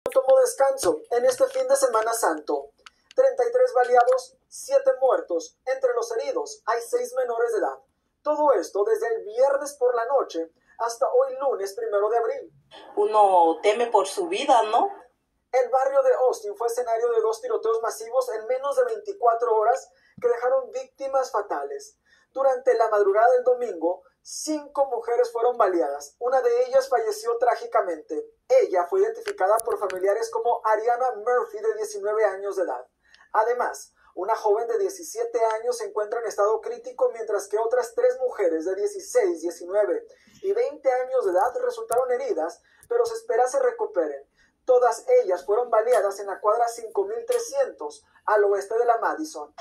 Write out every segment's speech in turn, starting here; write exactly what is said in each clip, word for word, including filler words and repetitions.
tomó descanso en este fin de Semana Santo. treinta y tres baleados, siete muertos. Entre los heridos hay seis menores de edad. Todo esto desde el viernes por la noche hasta hoy lunes primero de abril. Uno teme por su vida, ¿no? El barrio de Austin fue escenario de dos tiroteos masivos en menos de veinticuatro horas que dejaron víctimas fatales. Durante la madrugada del domingo, cinco mujeres fueron baleadas. Una de ellas falleció trágicamente. Ella fue identificada por familiares como Ariana Murphy, de diecinueve años de edad. Además, una joven de diecisiete años se encuentra en estado crítico, mientras que otras tres mujeres de dieciséis, diecinueve y veinte años de edad resultaron heridas, pero se espera se recuperen. Todas ellas fueron baleadas en la cuadra cinco mil trescientos, al oeste de la Madison.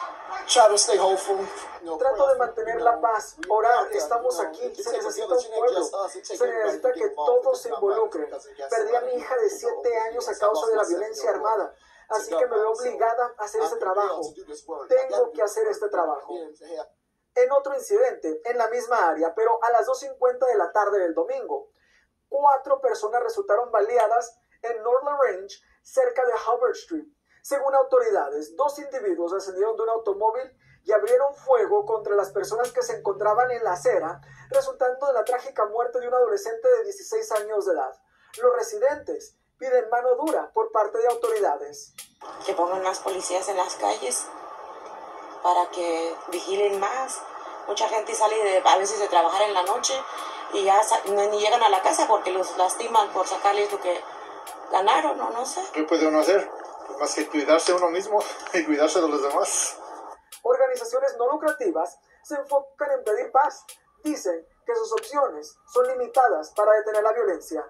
Trato de mantener la paz, orar, estamos aquí, se necesita un pueblo, se necesita que todos se involucren. Perdí a mi hija de siete años a causa de la violencia armada, así que me veo obligada a hacer este trabajo. Tengo que hacer este trabajo. En otro incidente, en la misma área, pero a las dos cincuenta de la tarde del domingo, cuatro personas resultaron baleadas en Northland Range, cerca de Hubbard Street. Según autoridades, dos individuos descendieron de un automóvil y abrieron fuego contra las personas que se encontraban en la acera, resultando en la trágica muerte de un adolescente de dieciséis años de edad. Los residentes piden mano dura por parte de autoridades. Que pongan más policías en las calles para que vigilen más. Mucha gente sale de, a veces de trabajar en la noche y ya no, ni llegan a la casa porque los lastiman por sacarles lo que ganaron, no, no sé. ¿Qué puede uno hacer? Pues más que cuidarse uno mismo y cuidarse de los demás. Organizaciones no lucrativas se enfocan en pedir paz. Dicen que sus opciones son limitadas para detener la violencia.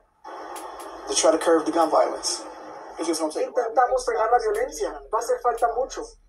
Intentamos frenar la violencia. Va a hacer falta mucho.